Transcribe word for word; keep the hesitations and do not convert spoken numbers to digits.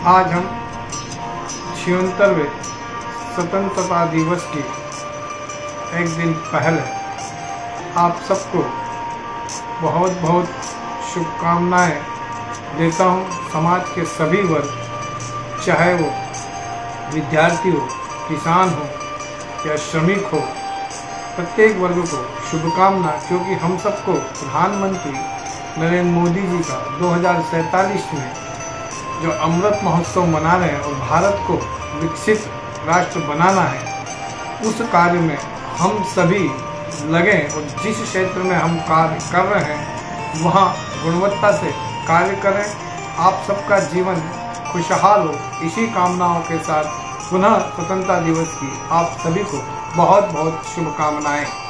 आज हम छिहत्तरवें स्वतंत्रता दिवस की एक दिन पहले आप सबको बहुत बहुत शुभकामनाएं देता हूं। समाज के सभी वर्ग, चाहे वो विद्यार्थी हो, किसान हो या श्रमिक हो, प्रत्येक वर्ग को शुभकामना, क्योंकि हम सबको प्रधानमंत्री नरेंद्र मोदी जी का दो हज़ार सैंतालीस में जो अमृत महोत्सव मना रहे हैं और भारत को विकसित राष्ट्र बनाना है, उस कार्य में हम सभी लगें और जिस क्षेत्र में हम कार्य कर रहे हैं वहाँ गुणवत्ता से कार्य करें। आप सबका जीवन खुशहाल हो, इसी कामनाओं के साथ पुनः स्वतंत्रता दिवस की आप सभी को बहुत बहुत शुभकामनाएं।